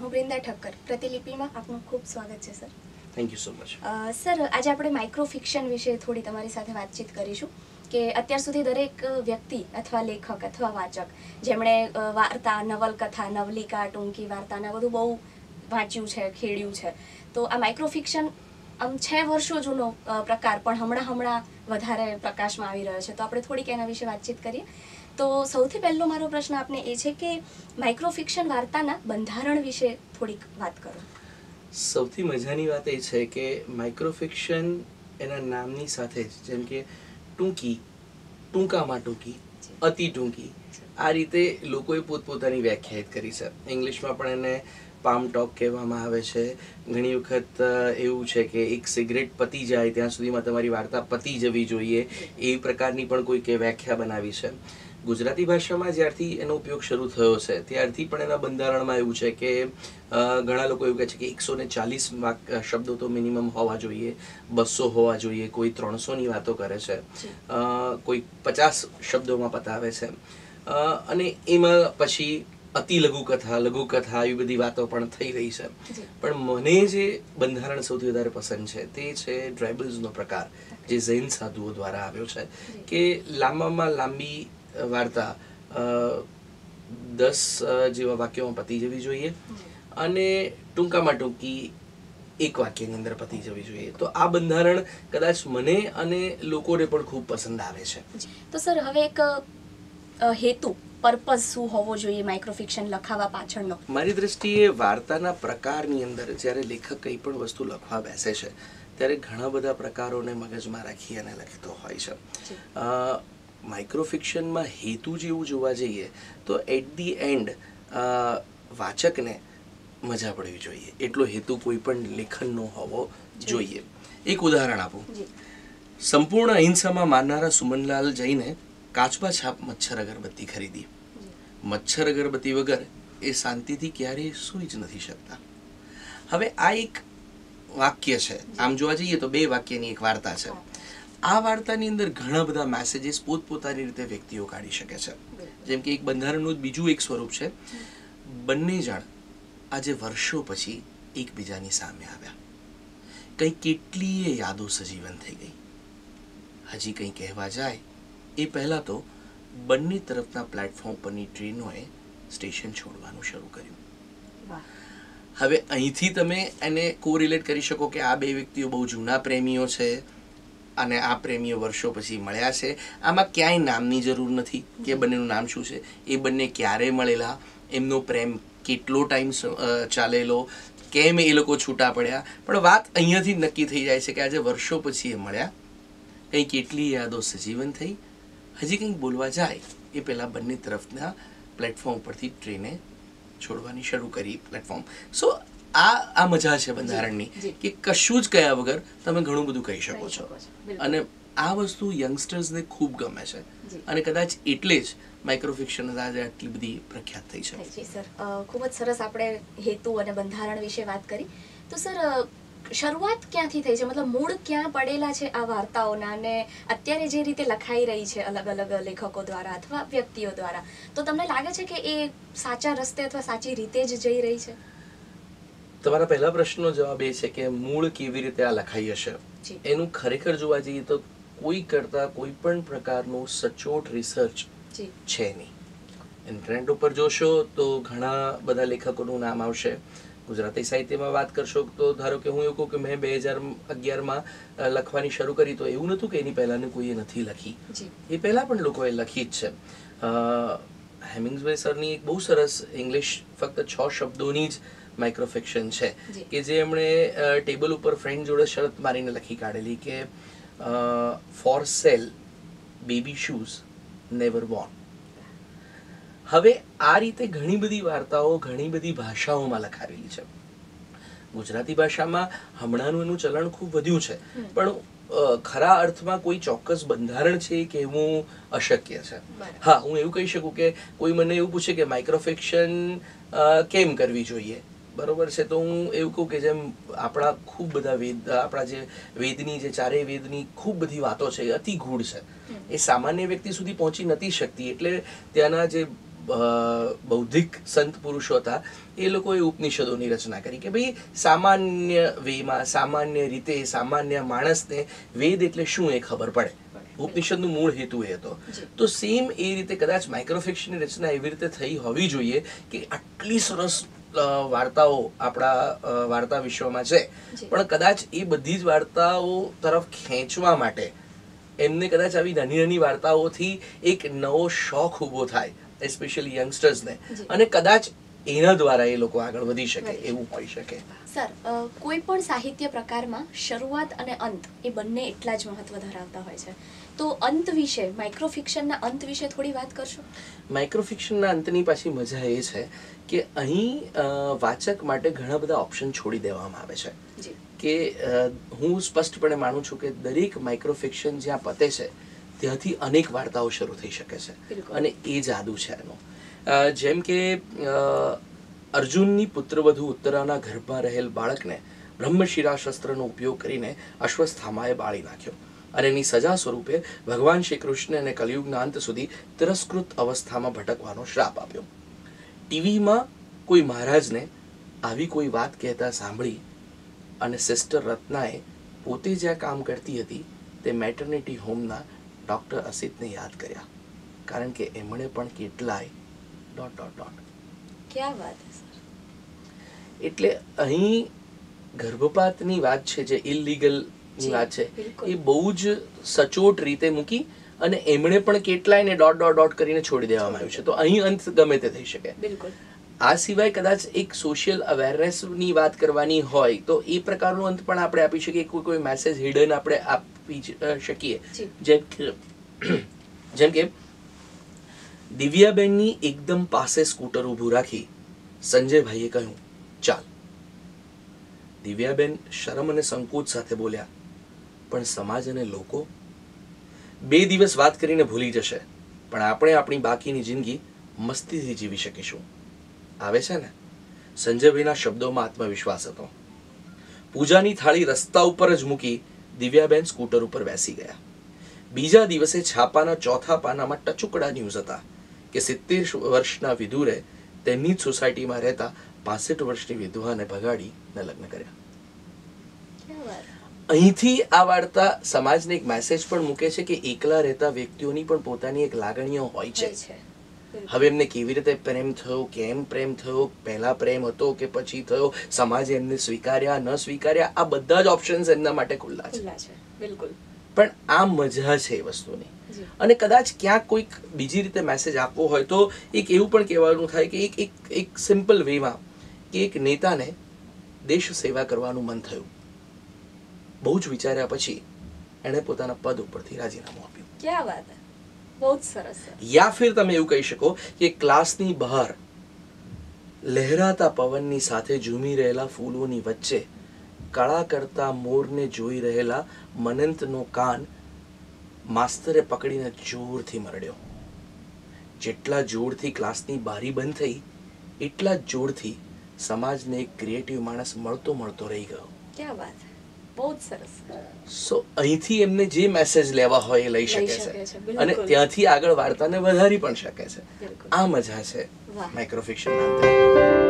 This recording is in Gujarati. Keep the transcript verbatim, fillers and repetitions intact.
હું વૃંદા ઠક્કર, પ્રતિલિપિમાં આપનું ખૂબ સ્વાગત છે sir. Thank you so much. Sir, આજે આપણે માઇક્રો ફિક્શન વિશે થોડી તમારી સાથે વાતચીત કરીશું કે અત્યાર સુધી દરેક વ્યક્તિ અથવા લેખક અથવા વાચક જેમણે વાર્તા, નવલકથા, નવલિકા, ટૂંકી વાર્તાને બધું બહુ વાંચ્યું છે, ખેડ્યું છે, તો આ માઇક્રો ફિક્શન આમ છ વર્ષો જૂનો પ્રકાર પણ હમણાં હમણાં વધારે પ્રકાશમાં આવી રહ્યો છે, તો આપણે થોડીક એના વિશે વાતચીત કરીએ. તો સૌથી પહેલો મારો પ્રશ્ન આપને એ છે કે માઇક્રો ફિક્શન વાર્તાના બંધારણ વિશે થોડીક વાત કરો. સૌથી મજાની વાત એ છે કે માઇક્રો ફિક્શન એના નામની સાથે જ, જેમ કે ટૂંકી, ટૂંકામાં ટૂંકી, અતિ ટૂંકી, આ રીતે લોકોએ પોતપોતાની વ્યાખ્યાયિત કરી છે. ઇંગ્લિશમાં પણ એને પામ ટોક કહેવામાં આવે છે. ઘણી વખત એવું છે કે એક સિગરેટ પતી જાય ત્યાં સુધીમાં તમારી વાર્તા પતી જવી જોઈએ, એ પ્રકારની પણ કોઈકે વ્યાખ્યા બનાવી છે. ગુજરાતી ભાષામાં જ્યારથી એનો ઉપયોગ શરૂ થયો છે ત્યારથી પણ એના બંધારણમાં એવું છે કે ઘણા લોકો એવું કહે છે કે એકસો ને ચાલીસ શબ્દો તો મિનિમમ હોવા જોઈએ, બસો હોવા જોઈએ, કોઈ ત્રણસોની વાતો કરે છે, કોઈ પચાસ શબ્દોમાં પતાવે છે, અને એમાં પછી અતિ લઘુકથા, લઘુકથા એવી બધી વાતો પણ થઈ રહી છે. પણ મને જે બંધારણ સૌથી વધારે પસંદ છે તે છે ડ્રાઇબલ્સનો પ્રકાર, જે જૈન સાધુઓ દ્વારા આવ્યો છે કે લાંબામાં લાંબી વાર્તા દસ જેવા વાક્યોમાં પતી જવી જોઈએ અને ટૂંકામાં ટૂંકી એક વાક્યની અંદર પતી જવી જોઈએ. તો આ બંધારણ કદાચ મને અને લોકોને પણ ખૂબ પસંદ આવે છે. તો સર, હવે એક હેતુ, પર્પઝ શું હોવો જોઈએ માઇક્રો ફિક્શન લખાવા પાછળનો? મારી દ્રષ્ટિએ વાર્તાના પ્રકારની અંદર જ્યારે લેખક કંઈ પણ વસ્તુ લખવા બેસે છે ત્યારે ઘણા બધા પ્રકારોને મગજમાં રાખી અને લખતો હોય છે. માઇક્રો ફિક્શનમાં હેતુ જેવું જોવા જઈએ તો એટ ધી એન્ડ વાચકને મજા પડવી જોઈએ, એટલો હેતુ કોઈ પણ લેખનનો હોવો જોઈએ. એક ઉદાહરણ આપું. સંપૂર્ણ અહિંસામાં માનનારા સુમનલાલ જઈને કાચબા છાપ મચ્છર અગરબત્તી ખરીદી. મચ્છર અગરબત્તી વગર એ શાંતિથી ક્યારેય સૂઈ જ નથી શકતા. હવે આ એક વાક્ય છે, આમ જોવા જઈએ તો બે વાક્યની એક વાર્તા છે. આ વાર્તાની અંદર ઘણા બધા મેસેજીસ પોતપોતાની રીતે વ્યક્તિઓ કાઢી શકે છે. જેમ કે એક બંધારણનું બીજું એક સ્વરૂપ છે, બંને જણ આજે વર્ષો પછી એકબીજાની સામે આવ્યા, કંઈ કેટલીય યાદો સજીવન થઈ ગઈ. હજી કંઈ કહેવા જાય એ પહેલાં તો બંને તરફના પ્લેટફોર્મ પરની ટ્રેનોએ સ્ટેશન છોડવાનું શરૂ કર્યું. હવે અહીંથી તમે એને કોરિલેટ કરી શકો કે આ બે વ્યક્તિઓ બહુ જૂના પ્રેમીઓ છે અને આ પ્રેમીઓ વર્ષો પછી મળ્યા છે. આમાં ક્યાંય નામની જરૂર નથી કે બંનેનું નામ શું છે, એ બંને ક્યારે મળેલા, એમનો પ્રેમ કેટલો ટાઈમ ચાલેલો, કેમ એ લોકો છૂટા પડ્યા, પણ વાત અહીંયાથી જ નક્કી થઈ જાય છે કે આજે વર્ષો પછી એ મળ્યા, કંઈ કેટલી યાદો સજીવન થઈ, હજી કંઈક બોલવા જાય એ પહેલાં બંને તરફના પ્લેટફોર્મ પરથી ટ્રેને છોડવાની શરૂ કરી પ્લેટફોર્મ. સો આ આ મજા છે બંધારણની કે કશું જ કયા વગર તમે ઘણું બધું કહી શકો છો, અને આ વસ્તુ યંગસ્ટર્સને ખૂબ ગમે છે અને કદાચ એટલે જ માઇક્રો ફિક્શન આજે આટલી બધી પ્રખ્યાત થઈ છે. જી સર, ખૂબ જ સરસ આપણે હેતુ અને બંધારણ વિશે વાત કરી. તો સર, શરૂઆત ક્યાંથી થઈ છે, મતલબ મૂળ ક્યાં પડેલા છે આ વાર્તાઓના, અને અત્યારે જે રીતે લખાઈ રહી છે અલગ અલગ લેખકો દ્વારા અથવા વ્યક્તિઓ દ્વારા, તો તમને લાગે છે કે એ સાચા રસ્તે અથવા સાચી રીતે જ જઈ રહી છે? તમારા પહેલા પ્રશ્નનો જવાબ એ છે કે મૂળ કેવી રીતે આ લખાઈ હશે. એનું ખરેખર જોવા જઈએ તો કોઈ કરતા કોઈ પણ પ્રકારનું સચોટ રિસર્ચ છે નહીં. ઇન્ટરનેટ ઉપર જોશો તો ઘણા બધા લેખકોનું નામ આવશે. ગુજરાતી સાહિત્યમાં વાત કરશો તો ધારો કે હું એવું કહું કે મેં બે હજાર અગિયારમાં લખવાની શરૂ કરી, તો એવું નહોતું કે એની પહેલાંની કોઈએ નથી લખી, એ પહેલાં પણ લોકોએ લખી જ છે. હેમિંગ્સવે સરની એક બહુ સરસ ઇંગ્લિશ ફક્ત છ શબ્દોની જ માઇક્રો ફિક્શન છે કે જે એમણે ટેબલ ઉપર ફ્રેન્ડ જોડે શરત મારીને લખી કાઢેલી કે for sale baby shoes never born. હવે આ રીતે ઘણી બધી વાર્તાઓ ઘણી બધી ભાષાઓમાં લખાવેલી છે. ગુજરાતી ભાષામાં હમણાંનું એનું ચલણ ખૂબ વધ્યું છે, પણ ખરા અર્થમાં કોઈ ચોક્કસ બંધારણ છે એ કહેવું અશક્ય છે. હા, હું એવું કહી શકું કે કોઈ મને એવું પૂછે કે માઇક્રો ફિક્શન કેમ કરવી જોઈએ, બરોબર છે, તો હું એવું કહું કે જેમ આપણા ખૂબ બધા વેદ, આપણા જે વેદની જે ચારેય વેદની ખૂબ બધી વાતો છે એ અતિ ગૂઢ છે, એ સામાન્ય વ્યક્તિ સુધી પહોંચી નથી શકતી, એટલે ત્યાંના જે બૌદ્ધિક સંત પુરુષો હતા એ લોકોએ ઉપનિષદોની રચના કરી કે ભાઈ સામાન્ય વેમાં સામાન્ય રીતે સામાન્ય માણસને વેદ એટલે શું એ ખબર પડે. ઉપનિષદનું મૂળ હેતુ એ હતો. તો સેમ એ રીતે કદાચ માઇક્રોફિક્શનની રચના એવી રીતે થઈ હોવી જોઈએ કે આટલી સરસ વાર્તાઓ આપણા વાર્તા વિશ્વમાં છે, પણ કદાચ એ બધી જ વાર્તાઓ તરફ ખેંચવા માટે એમને કદાચ આવી નાની નાની વાર્તાઓથી એક નવો શોખ ઊભો થાય, એસ્પેશિયલી યંગસ્ટર્સને, અને કદાચ એના દ્વારા એ લોકો આગળ વધી શકે એવું હોઈ શકે. સર, કોઈ પણ સાહિત્ય પ્રકારમાં શરૂઆત અને અંત એ બંને એટલા જ મહત્વ ધરાવતા હોય છે, તો અંત વિશે, માઇક્રોફિક્શનના અંત વિશે થોડી વાત કરશો? માઇક્રોફિક્શનના અંતની પાછી મજા એ છે કે અહીં વાચક માટે ઘણા બધા ઓપ્શન છોડી દેવામાં આવે છે. કે હું સ્પષ્ટપણે માનું છું કે દરેક માઇક્રોફિક્શન જ્યાં પતે છે ત્યાંથી અનેક વાર્તાઓ શરૂ થઈ શકે છે, અને એ જાદુ છે એનો. જેમ કે અર્જુનની પુત્રવધુ ઉત્તરાના ગર્ભમાં રહેલ બાળકને બ્રહ્મશિરા શસ્ત્રનો ઉપયોગ કરીને અશ્વસ્થામાએ બાળી નાખ્યો, અને એની સજા સ્વરૂપે ભગવાન શ્રી કૃષ્ણ અને કલિયુગના અંત સુધી તિરસ્કૃત અવસ્થામાં ભટકવાનો શ્રાપ આપ્યો. ટીવીમાં કોઈ મહારાજને આવી કોઈ વાત કહેતા સાંભળી અને સિસ્ટર રત્નાએ પોતે જ્યાં કામ કરતી હતી તે મેટર્નિટી હોમના ડૉક્ટર અસિતને યાદ કર્યા, કારણ કે એમણે પણ કેટલાય ડોટ ડોટ ડોટ. ક્યા વાત છે સર. એટલે અહીં ગર્ભપાતની વાત છે, જે ઇલીગલની વાત છે, એ બહુ જ સચોટ રીતે મૂકી અને એમણે પણ કેટલાયને ડોટ ડોટ ડોટ કરીને છોડી દેવામાં આવ્યું છે. તો અહીં અંત ગમે તે થઈ શકે. બિલકુલ. આ સિવાય કદાચ એક સોશિયલ અવેરનેસની વાત કરવાની હોય તો એ પ્રકારનો અંત પણ આપણે આપી શકીએ. કોઈ કોઈ મેસેજ હિડન આપણે આપી શકીએ. જેમ કે જેમ કે દિવ્યાબેનની એકદમ પાસે સ્કૂટર ઊભું રાખી સંજયભાઈએ કહ્યું, ચાલ. દિવ્યાબેન શરમ અને સંકોચ સાથે બોલ્યા, પણ સમાજ અને લોકો બે દિવસ વાત કરીને ભૂલી જશે, પણ આપણે આપણી બાકીની જિંદગી મસ્તીથી જીવી શકીશું. આવે છે ને? સંજયભાઈના શબ્દોમાં આત્મવિશ્વાસ હતો. પૂજાની થાળી રસ્તા ઉપર જ મૂકી દિવ્યાબેન સ્કૂટર ઉપર બેસી ગયા. બીજા દિવસે છાપાના ચોથા પાનામાં ટચુકડા ન્યૂઝ હતા કે સિત્તેર વર્ષના વિધુરે તેમની જ સોસાયટીમાં રહેતા પાસઠ વર્ષની વિધવાને ભગાડીને લગ્ન કર્યા. અહીંથી આ વાર્તા સમાજને એક મેસેજ પણ મૂકે છે કે એકલા રહેતા વ્યક્તિઓની પણ પોતાની એક લાગણીઓ હોય છે. હવે એમને કેવી રીતે પ્રેમ થયો, કેમ પ્રેમ થયો, પહેલા પ્રેમ હતો કે પછી થયો, સમાજે એમને સ્વીકાર્યા ન સ્વીકાર્યા, આ બધા જ ઓપ્શન્સ એમના માટે ખુલ્લા છે. બિલકુલ. પણ આ મજા છે એ વસ્તુની. અને કદાચ ક્યાંક કોઈક બીજી રીતે મેસેજ આપવો હોય તો એક એવું પણ કહેવાનું થાય કે એક એક એક સિમ્પલ વેમાં કે એક નેતાને દેશ સેવા કરવાનું મન થયું, બહુ જ વિચાર્યા પછી એણે પોતાના પદ ઉપરથી રાજીનામું આપ્યું. ક્યા વાત હે. બહુ જ સરસ. યા ફિર તમે એવું કહી શકો કે ક્લાસની બહાર લહેરાતા પવનની સાથે ઝૂમી રહેલા ફૂલોની વચ્ચે કળા કરતા મોરને જોઈ રહેલા મનંતનો કાન માસ્તરે પકડીને જોરથી મરડ્યો. જેટલા જોરથી ક્લાસની બારી બંધ થઈ એટલા જ જોરથી સમાજને એક ક્રિએટિવ માણસ મળતો મળતો રહી ગયો. ક્યા વાત. બહુ જ સરસ. સો અહીંથી એમને જે મેસેજ લેવા હોય એ લઈ શકે છે અને ત્યાંથી આગળ વાર્તાને વધારી પણ શકે છે. આ મજા છે માઇક્રોફિક્શનના અંદર.